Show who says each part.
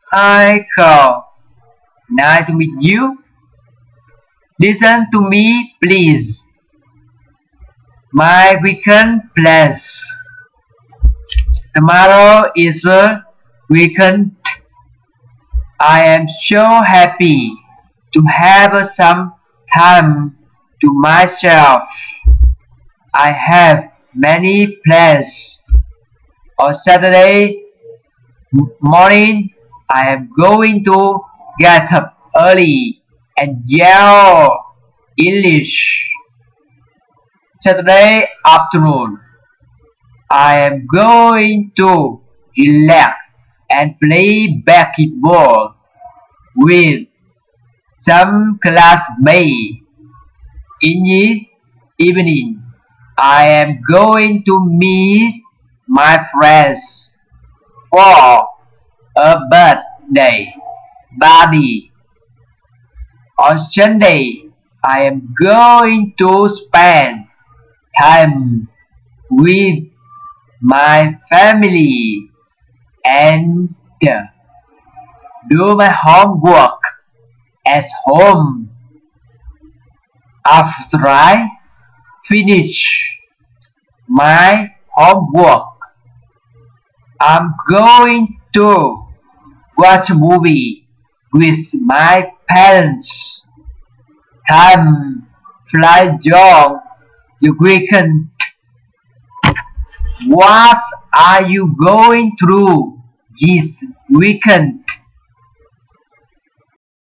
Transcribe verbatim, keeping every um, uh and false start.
Speaker 1: Hi, Carl. Nice to meet you. Listen to me, please. My weekend plans. Tomorrow is a weekend. I am so happy to have some time to myself. I have many plans. On Saturday morning, I am going to get up early and yell English. Saturday afternoon, I am going to relax and play basketball with some classmates. In the evening, I am going to meet my friends for a birthday party. On Sunday, I am going to spend time with my family and do my homework at home. After I finish my homework, I'm going to watch a movie with my parents. Time flies on the weekend. What are you going through this weekend?